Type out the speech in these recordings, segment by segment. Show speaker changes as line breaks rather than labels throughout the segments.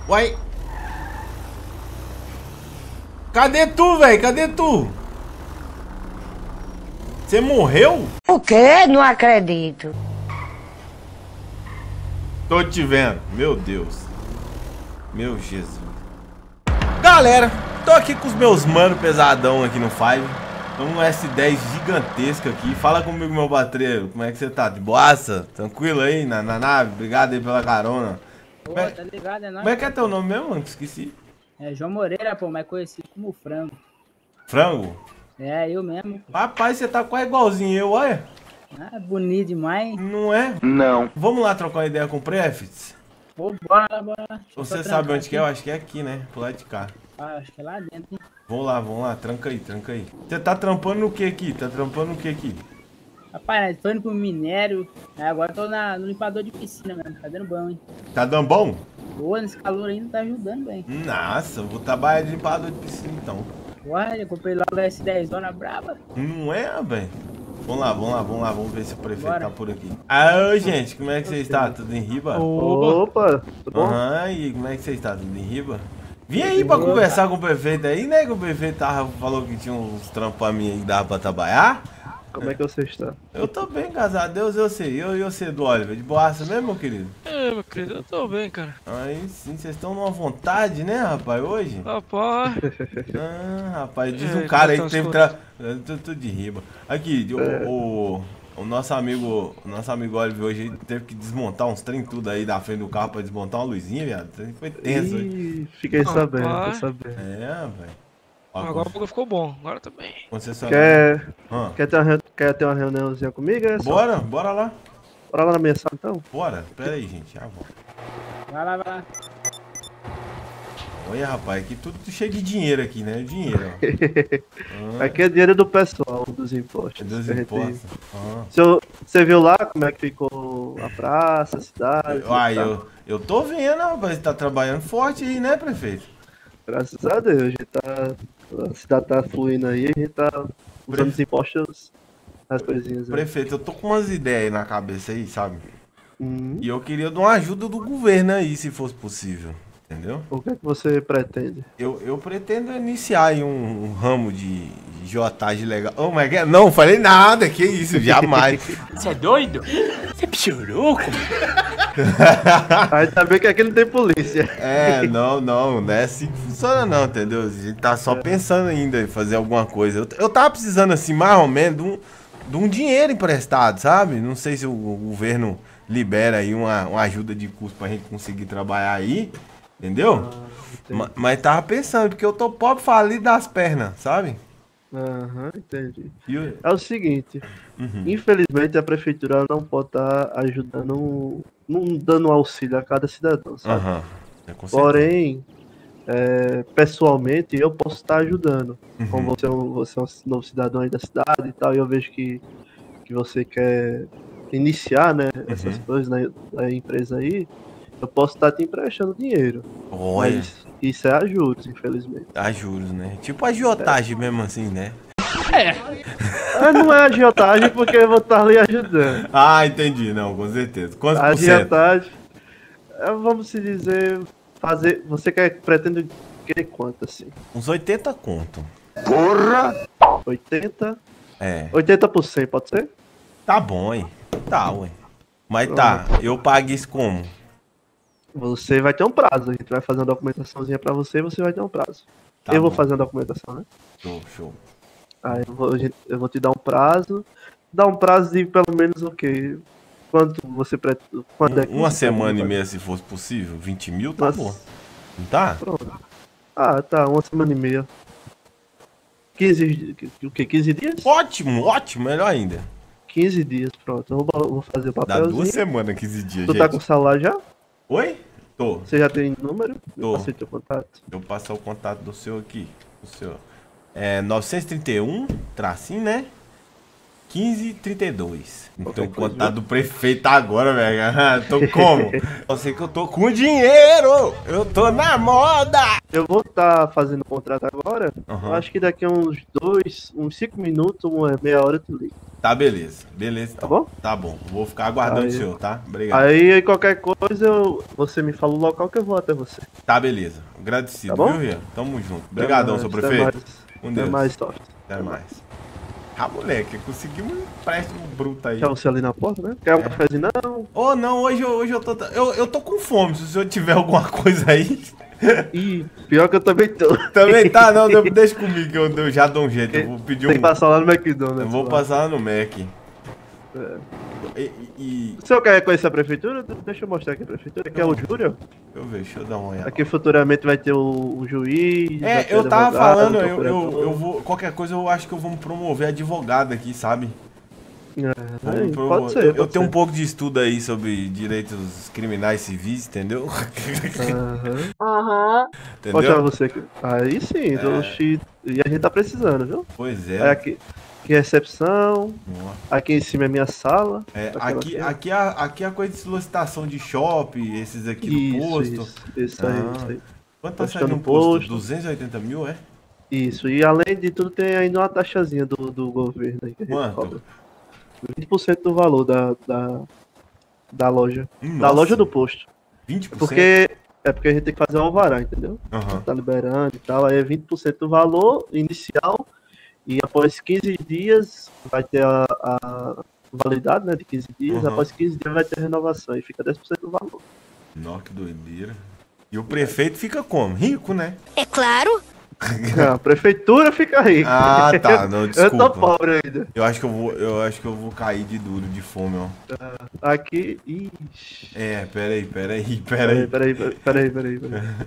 Uai. Cadê tu, velho? Cadê tu? Você morreu?
O quê? Não acredito.
Tô te vendo. Meu Deus. Meu Jesus. Galera, tô aqui com os meus mano pesadão aqui no Five. Estamos no S10 gigantesco aqui. Fala comigo, meu patreiro. Como é que você tá? De boaça? Tranquilo aí na nave? Obrigado aí pela carona.
Pô, tá ligado, é nóis.
Como é que é teu nome mesmo, mano? Esqueci.
É João Moreira, pô, mais conhecido como Frango.
Frango?
É, eu mesmo.
Rapaz, você tá quase igualzinho eu, olha.
Ah, bonito demais.
Não é?
Não.
Vamos lá trocar uma ideia com o Prefits?
Pô, bora lá, bora lá.
Você sabe onde que é? Eu acho que é aqui, né? Pro lado de cá.
Ah, acho que é lá dentro, hein?
Vamos lá, tranca aí, tranca aí. Você tá trampando no que aqui? Tá trampando no que aqui?
Rapaz, nós tô indo pro minério. Agora tô no limpador de piscina mesmo. Tá dando bom, hein?
Tá dando bom?
Pô, nesse calor ainda tá ajudando bem.
Nossa, eu vou trabalhar de limpador de piscina então.
Uai, eu comprei logo a S10 zona braba.
Não é, velho? Vamos lá, vamos ver se o prefeito
Bora.
tá por aqui. Ah, gente, como é que você está? Tudo em riba?
Opa, tudo bom?
Aham, e como é que você está? Tudo em riba? Vim aí pra conversar com o prefeito aí, né? Que o prefeito falou que tinha uns trampos pra mim aí que dava pra trabalhar.
Como é que você está?
Eu tô bem, graças a Deus, eu sei. Eu sei do Oliver. De boaça mesmo, meu querido?
É, meu querido, eu tô bem, cara.
Aí sim, vocês estão numa vontade, né, rapaz, hoje?
Rapaz,
Ah, rapaz, diz
É,
um cara aí
como
que
é que
teve
estão
Tô de riba. Aqui, o nosso amigo Oliver hoje ele teve que desmontar uns trem tudo aí da frente do carro pra desmontar uma luzinha, viado. Foi tenso, hein?
Ih, fiquei sabendo,
Rapaz.
tô sabendo.
É, velho. Ó,
agora o bagulho ficou bom, agora tá bem.
concessionária.
Quer ter uma reuniãozinha comigo? É só?
Bora lá.
Bora lá na minha sala então?
Bora. Pera aí, gente. Já volto.
Vai lá, vai lá.
Olha, rapaz, aqui tudo cheio de dinheiro aqui, né? Dinheiro, ó.
Aqui é dinheiro do pessoal, dos impostos.
É dos
que a gente-
impostos. Ah.
Você viu lá como é que ficou a praça, a cidade?
Uai,
tá?
eu tô vendo, rapaz. Tá trabalhando forte aí, né, prefeito?
Graças a Deus, a gente a cidade tá fluindo aí, a gente tá usando os impostos, as coisinhas aí.
Prefeito, eu tô com umas ideias aí na cabeça aí, sabe?
Hum,
E eu queria de uma ajuda do governo aí, se fosse possível. Entendeu?
o que é que você pretende?
Eu pretendo iniciar aí um ramo de jotagem legal. Oh, mas não, falei nada, que isso, jamais.
Você é doido? Você é pichuruco?
Ainda bem que aqui não tem polícia.
É, não é assim que funciona não, entendeu? A gente tá só pensando ainda em fazer alguma coisa. Eu tava precisando, assim, mais ou menos de um dinheiro emprestado, sabe? Não sei se o governo libera aí uma ajuda de custo pra gente conseguir trabalhar aí, entendeu? Mas tava pensando, porque eu tô pobre falido das pernas, sabe?
Aham, entendi.
E eu-
É o seguinte, infelizmente a prefeitura não pode estar ajudando, não dando auxílio a cada cidadão, sabe?
Aham. É, com certeza.
Porém, pessoalmente, eu posso estar ajudando. Como você é um novo cidadão aí da cidade e tal, e eu vejo que você quer iniciar, né, essas coisas na empresa aí, eu posso estar te emprestando dinheiro.
Olha,
Mas isso é a juros, infelizmente.
a juros, né? Tipo agiotagem mesmo assim, né?
Mas não é agiotagem porque eu vou estar ali ajudando.
Ah, entendi, não, com certeza. Quantos
A
por cento?
agiotagem, vamos se dizer, você pretende querer quanto assim?
Uns 80 conto.
80?
É.
80%, pode ser?
Tá bom, hein? Tá, ué. Mas tá, eu pago isso como?
Você vai ter um prazo, a gente vai fazer uma documentaçãozinha pra você e você vai ter um prazo.
Tá
eu vou
bom.
fazer a documentação, né?
Show.
Aí eu vou te dar um prazo. Dá um prazo de pelo menos o quê? Quanto você pretende?
Uma semana e meia, se fosse possível. 20 mil, tá
Nossa.
bom. Não tá?
Pronto. Ah, tá, uma semana e meia. 15, o quê? 15 dias?
Ótimo, melhor ainda.
15 dias, pronto. Eu vou fazer o
Dá
papelzinho.
2 semanas, 15 dias,
Tu
gente.
tá com o celular já?
Oi? Tô.
Você já tem número?
Tô.
Eu passei teu contato.
Eu vou passar o contato do seu aqui. O seu. É 931, tracinho, né? 15h32. Então, o contato do prefeito agora, velho. Tô como? Eu sei que eu tô com dinheiro! Eu tô na moda!
Eu vou estar fazendo o contrato agora.
Aham.
Eu acho que daqui a uns 5 minutos, uma meia hora, tu liga.
Tá, beleza. Beleza, então.
Tá bom?
Tá bom. Vou ficar aguardando
Aí.
o senhor, tá? Obrigado.
Aí, qualquer coisa, você me fala o local que eu vou até você.
Tá, beleza. Agradecido,
Tá bom?
viu, Rian? Tamo junto. Obrigadão, seu
Até
prefeito.
mais.
Com
Até
Deus.
mais, Toff.
Até mais. Ah, moleque, conseguimos um empréstimo bruto aí.
Quer você ali na porta, né? Quer um cafezinho? Não.
Ô, não, hoje eu tô com fome. Se o senhor tiver alguma coisa aí.
Ih, pior que eu também tô.
Também tá, não, deixa comigo que eu já dou um jeito. Eu vou pedir
Tem que
um.
passar lá no McDonald's.
Eu vou
lá.
passar lá no Mac.
É.
E
O senhor quer conhecer a prefeitura? Deixa eu mostrar aqui a prefeitura. Aqui é o Júlio.
deixa eu dar uma olhada.
Aqui futuramente vai ter o juiz. vai ter
Eu tava
advogado,
falando,
o
eu
procurador.
vou. Qualquer coisa eu acho que eu vou me promover advogado aqui, sabe? Vou
É,
me
pode ser.
eu
pode
tenho um
ser.
pouco de estudo aí sobre direitos criminais civis, entendeu?
Aham.
Entendeu?
Mostrar você aqui. Aí sim, oxi, e a gente tá precisando, viu?
Pois
Aí
é.
aqui recepção.
Ó.
Aqui em cima é minha sala.
É,
Aquela
aqui é a coisa de solicitação de shopping, esses aqui do
Isso,
posto.
isso aí,
Ah.
isso aí.
Quanto tá
Postando
saindo um posto?
posto.
280 mil, é?
Isso, e além de tudo tem ainda uma taxazinha do governo aí que a gente
Quanto?
cobra. 20% do valor da loja. Da
Nossa,
loja do posto.
20%?
Porque a gente tem que fazer um alvará, entendeu?
Aham.
Tá liberando e tal, aí é 20% do valor inicial e após 15 dias vai ter a validade, né, de 15 dias,
Uhum.
após 15 dias vai ter a renovação e fica 10% do valor.
Nossa, que doideira. E o prefeito fica como? Rico, né?
É claro.
A prefeitura fica rica.
Ah, tá. Não,
Eu tô
desculpa.
pobre ainda.
Eu acho que eu vou cair de duro de fome, ó.
Aqui. Ixi.
É, peraí.
Peraí.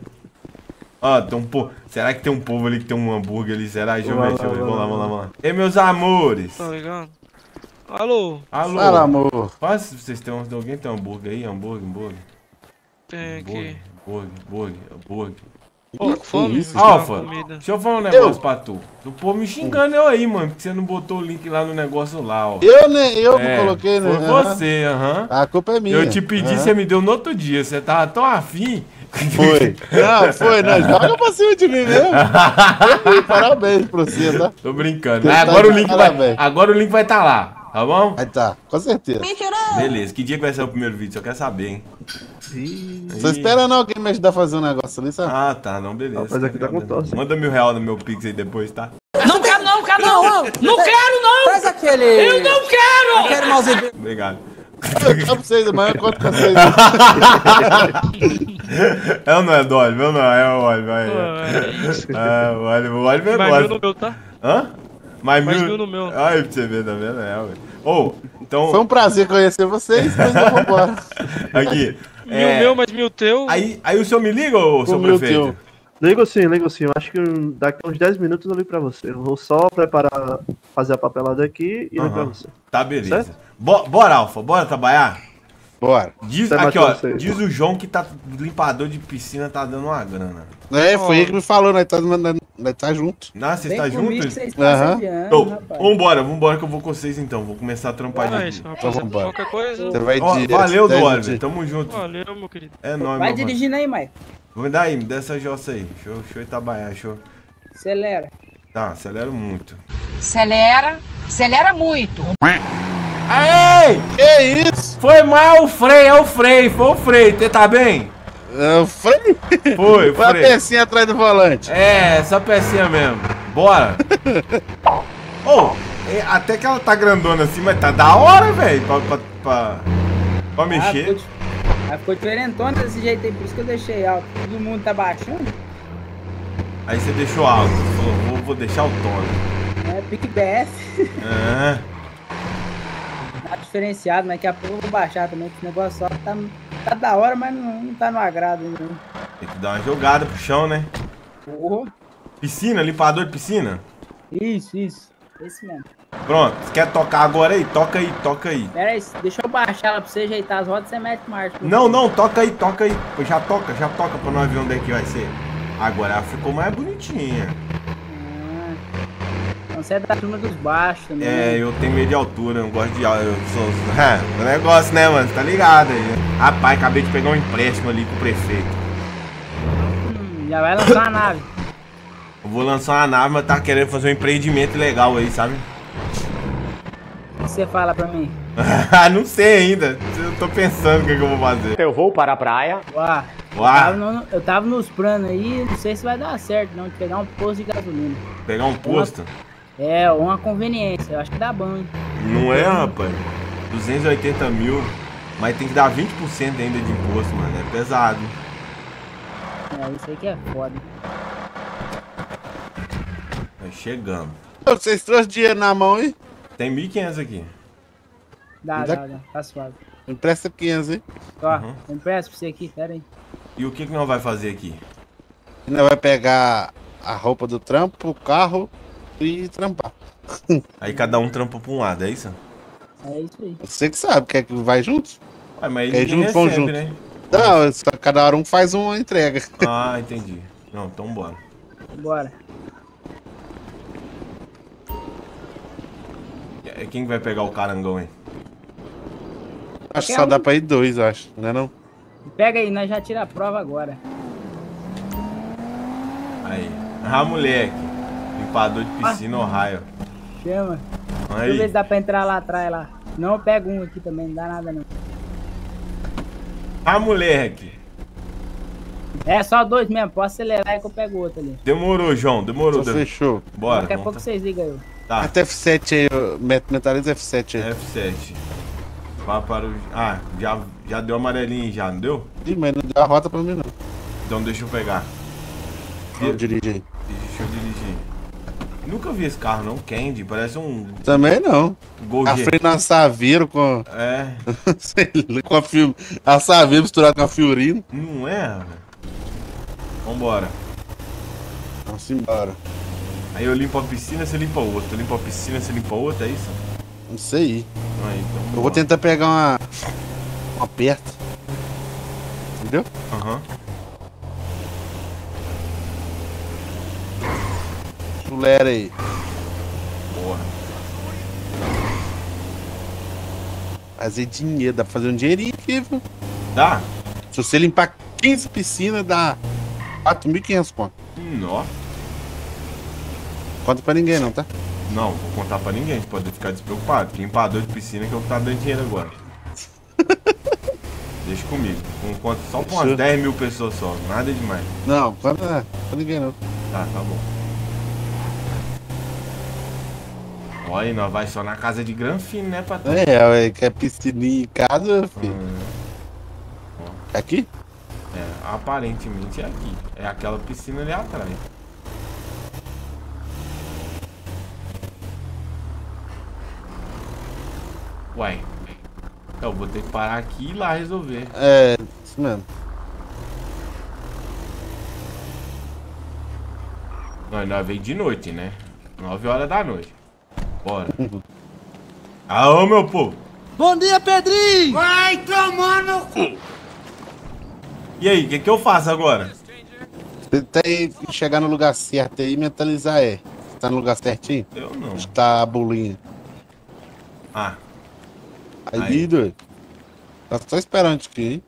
Ó, tem um povo. Será que tem um povo ali que tem um hambúrguer ali? Será? Deixa eu
Vai
ver,
lá,
deixa eu ver.
vai
Vamos lá,
lá,
vamos lá. Ei, meus amores.
Tá ligado? Alô,
Alô.
Fala, amor.
Quase vocês têm alguém tem hambúrguer aí? Hambúrguer.
tem aqui.
Hambúrguer.
Pô, com fome?
isso?
Buscar uma
Alfa,
comida.
deixa eu falar um negócio pra tu. O povo me xingando eu aí, mano, porque você não botou o link lá no negócio lá, ó.
Eu
É,
coloquei, né?
Foi
Aham.
você, aham.
A culpa é minha.
Eu te pedi,
Aham.
você me deu no outro dia. Você tava tão afim.
Foi. Não, joga pra cima de mim mesmo. Parabéns pra você, tá?
Tô brincando.
Tá
Agora
de parabéns.
o link vai estar lá, tá bom?
Aí tá, com certeza.
Beleza, que dia que vai ser o primeiro vídeo? Só quero saber, hein?
Tô esperando alguém me ajudar a fazer um negócio ali, sabe?
Ah, tá, não, beleza.
Rapaz, aqui tá com tosse.
Manda R$1.000 no meu Pix aí depois, tá?
Não quero não! Não quero não!
Faz aquele.
Eu não quero!
Aquele mauzinho.
Obrigado.
Eu pra vocês, amanhã eu conto com vocês.
É ou não é do Oliver? Não, é o Oliver.
Pô, é isso.
O Oliver
Mais mil
gosta.
no meu, tá?
Hã? Mais
Mais
mil?
mil no meu.
Aí, pra você ver, tá vendo? É, ué. Ô, então,
Foi um prazer conhecer vocês, mas eu vou embora.
aqui.
Mil meu, mais mil teu.
Aí o senhor me liga, ô, seu
mil
prefeito?
teu.
Ligo sim. Eu acho que daqui a uns 10 minutos eu ligo pra você. Eu vou só preparar, fazer a papelada aqui e ligo pra
Aham.
você.
Tá, beleza.
Certo?
Bora, Alfa, bora trabalhar?
Bora.
Diz,
Até
aqui,
mais
ó,
pra vocês.
diz o João que tá limpador de piscina, tá dando uma grana.
É, foi ele que me falou, nós tá junto.
Nossa, vocês
Vem
tá
comigo
junto?
que vocês estão
Aham.
assediando,
Ô,
rapaz.
vambora que eu vou com vocês então. Vou começar a trampar
Ah,
de.
isso, rapaz.
Então vambora.
Qualquer coisa.
Você vai
Ó,
direto,
valeu, do
10
Oliver.
minutinhos.
Tamo junto.
Valeu, meu querido.
É nóis,
Vai
meu mano.
dirigindo aí, Mike.
Me dá aí, me dá essa jossa aí. Deixa eu Itabaiar, show.
Acelera.
Tá, acelero muito.
Acelera muito.
Aê!
Que isso?
Foi mal o freio, foi o freio. Você tá bem?
Freio?
Foi
Foi a pecinha atrás do volante.
É, essa pecinha mesmo. Bora. Ô, até que ela tá grandona assim, mas tá da hora, velho, pra mexer.
Ficou diferentona desse jeito aí, por isso que eu deixei alto. Todo mundo tá baixando.
Aí você deixou alto, falou, vou deixar o tono.
É pique BF.
Ah,
Tá diferenciado, mas daqui a pouco eu vou baixar também. Que esse negócio só tá da hora, mas não tá no agrado ainda. não.
tem que dar uma jogada pro chão, né?
Porra.
Piscina, limpador de piscina?
Isso. Esse mesmo.
Pronto, você quer tocar agora aí? Toca aí.
Pera aí, deixa eu baixar ela pra você ajeitar as rodas, você mete marcha.
Não, toca aí. Já toca pra nós ver onde é que vai ser. Agora ela ficou mais bonitinha.
Então Você é da turma dos baixos também.
É, eu tenho medo de altura, eu não gosto de eu sou. O negócio, né, mano? Tá ligado aí. Rapaz, acabei de pegar um empréstimo ali com o prefeito.
Já vai lançar a nave.
Eu vou lançar uma nave, mas tá querendo fazer um empreendimento legal aí, sabe?
O que você fala pra mim?
Não sei ainda. Eu tô pensando o que, eu vou fazer.
Eu vou para a praia.
Uá, eu tava nos planos aí, não sei se vai dar certo não, de pegar um posto de gasolina.
Pegar um posto?
É, uma conveniência, eu acho que dá bom, hein?
Não é, rapaz? 280 mil, mas tem que dar 20% ainda de imposto, mano. É pesado.
É, isso aí que é foda.
Nós chegamos.
Vocês trouxeram dinheiro na mão, hein?
Tem 1.500 aqui.
Dá, tá suave.
Empresta 500, hein?
Ó, eu empresto pra você aqui, pera aí.
E o que nós vai fazer aqui?
Ainda vai pegar a roupa do trampo, o carro e trampar.
Aí cada um trampa pra um lado, é isso?
É isso aí.
Você que sabe, quer que vai junto?
Ué, mas
Quer
ninguém
junto, vão
recebe,
junto.
né?
Não, só cada hora um faz uma entrega.
Ah, entendi. Não, então bora.
Bora.
Quem vai pegar o carangão, hein?
Acho que só dá pra ir 2, acho, não é não?
Pega aí, nós já tira a prova agora.
Aí. Ah, moleque. Limpador de piscina, Ohio.
Chama. Deixa eu ver
Aí.
se dá pra entrar lá atrás lá. Não, eu pego um aqui também, não dá nada não.
Ah, moleque.
É só 2 mesmo, posso acelerar aí que eu pego outro ali.
Demorou, João. Demorou.
Então fechou.
Bora.
Daqui a pouco vocês ligam eu.
Tá.
Até F7 aí, mentaliza F7 aí.
F7. Vá para o... Ah, já deu amarelinho já, não deu?
Ih, mas não deu a rota pra mim não.
Então deixa eu pegar.
Eu dirige aí.
Deixa eu dirigir. Nunca vi esse carro não, Candy. Parece um...
Também não.
Gol
A
G.
frente na Saveiro com...
É.
Sei lá, com a Fiorino. A Saveiro misturada com a Fiorino.
Não é, velho? Vambora.
Vamos embora.
Aí eu limpo a piscina, você limpa outra. Eu limpo a piscina, você limpa outra, é isso?
Não sei.
Aí, então,
Eu vou tentar pegar uma perto. Entendeu?
Aham.
Chulera aí.
Boa.
Fazer dinheiro, dá pra fazer um dinheirinho aqui, viu?
Dá?
Se você limpar 15 piscinas, dá 4.500 conto.
Nó.
Conta pra ninguém não, tá?
Não, vou contar pra ninguém, pode ficar despreocupado. Limpador de piscina que é o que tá dando dinheiro agora. Deixa comigo. Um conto só pra umas 10 mil pessoas só, nada demais.
Não, conta pra ninguém não.
Tá bom. Olha aí, nós vai só na casa de Granfino, né, patrão?
É, quer piscininha em casa, filho. Aqui?
É, aparentemente é aqui. É aquela piscina ali atrás. Uai. Eu vou ter que parar aqui e ir lá resolver.
É, isso mesmo.
Nós veio de noite, né? 9 horas da noite. Bora. Aô, meu povo.
Bom dia, Pedrinho! Vai tomar no cu!
E aí, o que eu faço agora?
Você tem que chegar no lugar certo aí e mentalizar, é. Você tá no lugar certinho?
Eu não.
Está a bolinha.
Ah.
Aí, doido. Tá só esperando isso aqui, hein?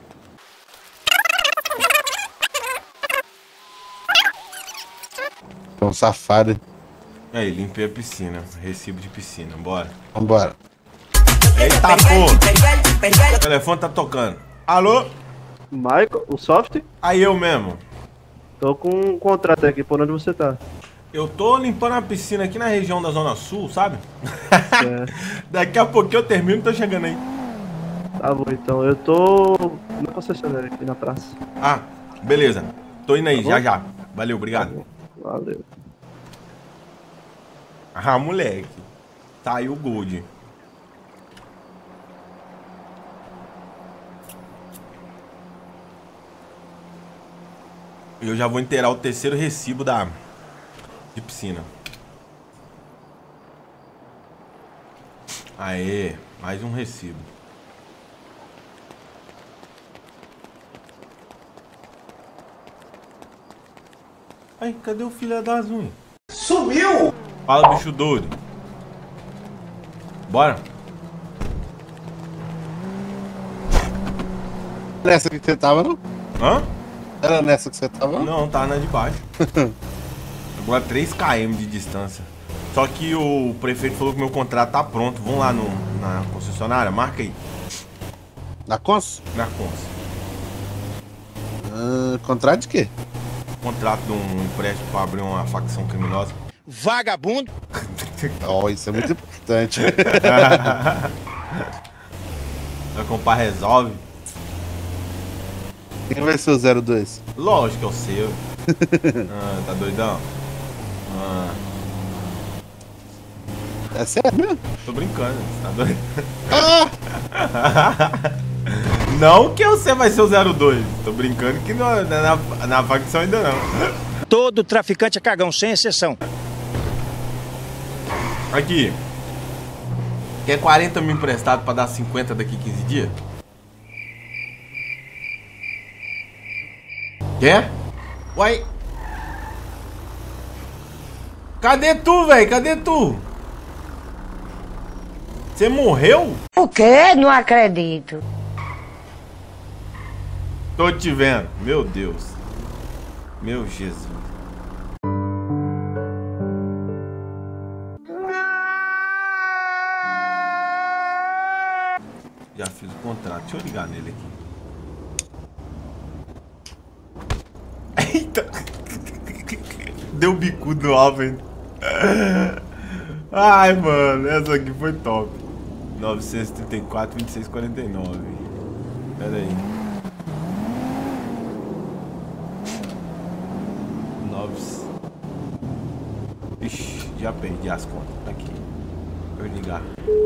Tão safado, hein?
Aí, limpei a piscina. Recibo de piscina. Bora.
Vambora.
Eita, porra. O telefone tá tocando. Alô?
Michael, o soft?
Aí eu mesmo.
Tô com um contrato aqui, por onde você tá?
Eu tô limpando a piscina aqui na região da Zona Sul, sabe?
É.
Daqui a pouquinho eu termino e tô chegando aí.
Tá bom, então eu tô na concessionária aqui na praça.
Ah, beleza. Tô indo aí,
Tá bom?
já. Valeu, obrigado.
Valeu.
Ah, moleque. Tá aí o Gold. Eu já vou inteirar o terceiro recibo de piscina. Aê, mais um recibo. Ai, cadê o filho das unhas?
Sumiu!
Fala, bicho doido. Bora?
Nessa que você tava, não?
Hã?
Era nessa que você tava?
Não, tá na de baixo. Agora 3 km de distância. Só que o prefeito falou que meu contrato tá pronto. Vamos lá na concessionária, marca aí.
Na Cons?
Na Cons.
Contrato de quê?
Contrato de um empréstimo pra abrir uma facção criminosa.
Vagabundo.
Ó, isso é muito importante.
Vai comprar resolve.
Quem vai ser o 02?
Lógico que é o seu. Tá doidão?
É sério mesmo?
Tô brincando, você tá doido? Não que você vai ser o 02. Tô brincando que na facção ainda não.
Todo traficante é cagão, sem exceção.
Aqui. Quer 40 mil emprestado pra dar 50 daqui 15 dias? Quer? Uai. Cadê tu, velho? Cadê tu? Você morreu?
O quê? Não acredito.
Tô te vendo. Meu Deus. Meu Jesus. Já fiz o contrato. Deixa eu ligar nele aqui. Eita. Deu bicudo no Alvin. Ai, mano. Essa aqui foi top. 934, 2649. Pera aí. 9. Ixi, já perdi as contas. Aqui. Vou ligar.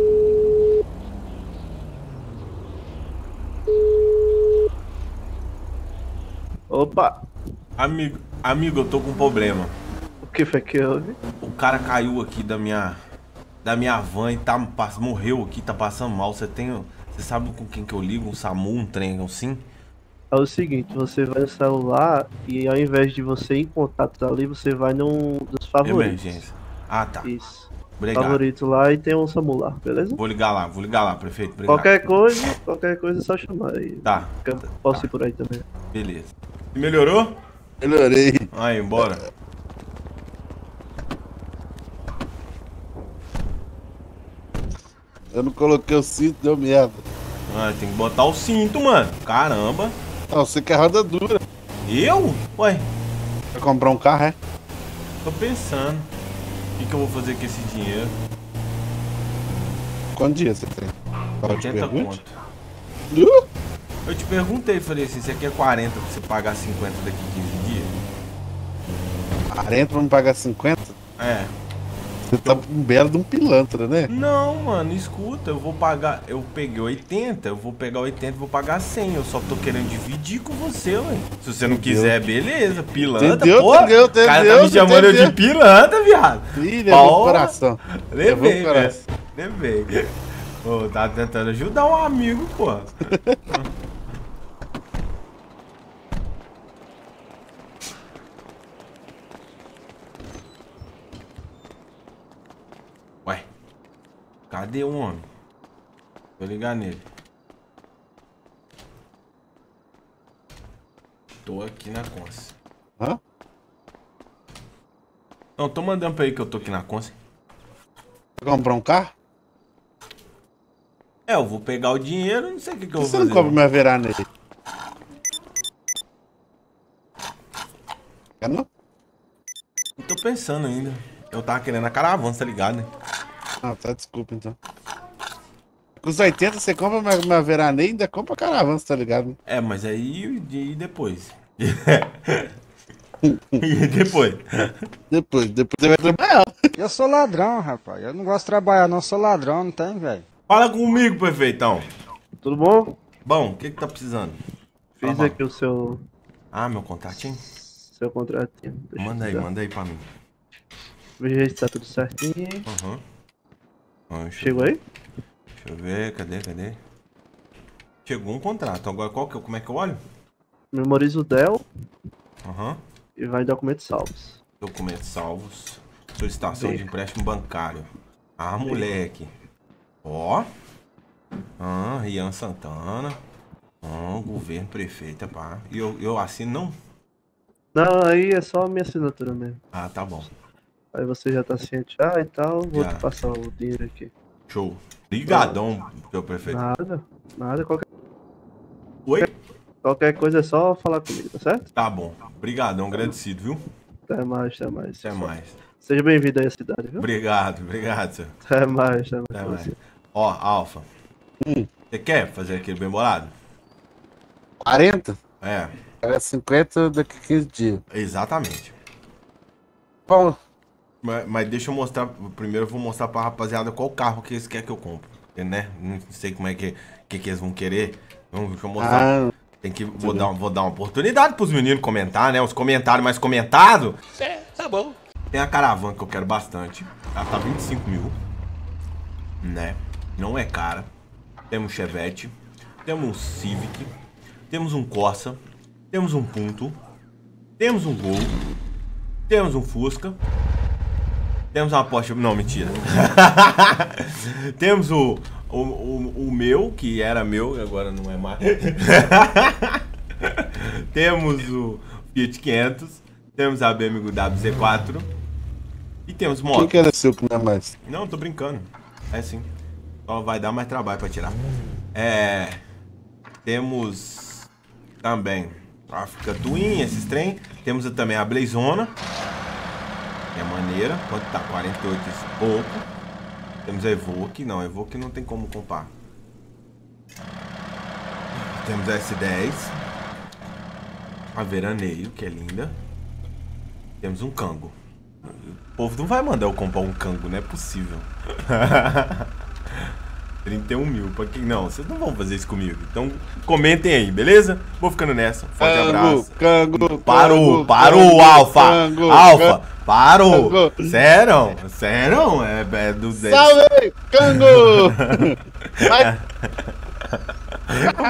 Opa!
Amigo, eu tô com um problema.
O que foi que houve?
O cara caiu aqui da minha van e morreu aqui, tá passando mal. Você sabe com quem que eu ligo? Um SAMU, um trem assim?
É o seguinte, você vai no celular e ao invés de você ir em contatos ali, você vai num dos favoritos.
Emergência. Ah, tá.
Isso.
Obrigado.
Favorito lá e tem um SAMU lá, beleza?
Vou ligar lá, prefeito. Obrigado.
Qualquer coisa é só chamar aí.
Tá.
Eu posso ir por aí também.
Beleza. Melhorou?
Melhorei.
Aí, bora.
Eu não coloquei o cinto, deu merda.
Ah, tem que botar o cinto, mano. Caramba.
Não, você quer roda dura.
Eu? Ué,
Vai comprar um carro, é?
tô pensando. O que eu vou fazer com esse dinheiro?
Quantos dias você tem? Fala, eu te
80
pergunte.
conto.
Uh!
Eu te perguntei, falei assim, você quer 40 pra você pagar 50 daqui 15 dias?
40 pra me pagar 50?
É.
Você tá um belo de um pilantra, né?
Não, mano, escuta, eu vou pagar. Eu peguei 80, eu vou pegar 80 e vou pagar 100. Eu só tô querendo dividir com você, ué. Se você não quiser, beleza. Pilantra,
Entendeu,
pô.
entendeu,
O cara tá
entendeu,
me chamando eu de
entendeu.
pilantra, viado.
Ih, levou pro
Porra.
coração.
Levei,
pro
velho.
coração.
Levei. Ô, tava tentando ajudar um amigo, pô. Ué. Cadê o homem? Vou ligar nele. Tô aqui na Conce.
Hã?
Não, tô mandando pra ele que eu tô aqui na Conce.
Vai comprar um carro?
É, eu vou pegar o dinheiro, não sei o que eu
Por
vou
que você
fazer.
não compra minha verá nele? Quer não?
Eu tô pensando ainda. Eu tava querendo a caravana, tá ligado, né?
Ah, tá, desculpa então. Com os 80 você compra minha veraneia e ainda compra caravana, tá ligado?
É, mas aí e depois? E depois?
Depois você vai trabalhar.
Eu sou ladrão, rapaz. Eu não gosto de trabalhar, não. Sou ladrão, não tem, velho.
Fala comigo, prefeitão.
Tudo bom?
Bom, o que tá precisando?
Fiz
Fala.
aqui o seu
Meu contatinho?
contratinho. Deixa eu ver.
Manda aí pra mim.
Veja se tá tudo certinho.
Aham.
Chegou aí?
Deixa eu ver, cadê? Chegou um contrato. Agora como é que eu olho?
Memoriza o Dell
Aham.
e vai em documentos salvos.
Documentos salvos. Solicitação de empréstimo bancário. Ah, moleque. Ó. Ah, Rian Santana. Governo, prefeita, pá. E eu assino, não?
Não, aí é só a minha assinatura mesmo.
Ah, tá bom.
Aí você já tá ciente e tal, vou
Já.
te passar o dinheiro aqui.
Show. Ligadão, meu prefeito.
Nada,
Oi?
qualquer coisa é só falar comigo, tá certo?
Tá bom. Obrigadão, agradecido, viu?
Até mais.
Até mais.
Seja bem-vindo aí à cidade, viu?
Obrigado, senhor.
Até mais.
Até mais. Ó, Alfa. Você quer fazer aquele bem bolado?
40?
É,
É 50 daqui a 15 dias.
exatamente.
Bom,
Mas deixa eu mostrar. Primeiro eu vou mostrar pra rapaziada qual carro que eles querem que eu compre. Porque, né? Não sei como é que eles vão querer. Então, deixa eu mostrar. Tem que. Vou dar uma oportunidade pros meninos comentar, né? Os comentários mais comentados.
Tá bom.
Tem a caravana que eu quero bastante. Ela tá 25 mil. Né? Não é cara. Temos Chevette. Temos um Civic. Temos um Corsa. Temos um Punto. Temos um Gol. Temos um Fusca. Temos uma Porsche. Não, mentira. Temos o meu, que era meu e agora não é mais. Temos o Fiat 500. Temos a BMW Z4. E temos moto.
quem que era seu que não é mais?
Não, tô brincando. É sim. Só vai dar mais trabalho pra tirar. Temos também a Africa Twin, esses trem. Temos também a Blazona, que é maneira. Quanto tá? 48 e pouco. Temos a Evoque. Não, a Evoque não tem como comprar. Temos a S10. A Veraneio, que é linda. Temos um Kangoo. O povo não vai mandar eu comprar um Kangoo, não é possível. 31 mil, pra quem não, vocês não vão fazer isso comigo. Então comentem aí, beleza? Vou ficando nessa. Forte abraço. Parou, Alfa. Alfa, parou. Sério? É do 10.
Salve, Kangoo!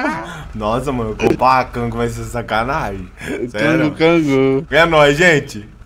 Nossa, mano, comprar a Kangoo vai ser sacanagem. Sério?
Kangoo.
É nóis, gente.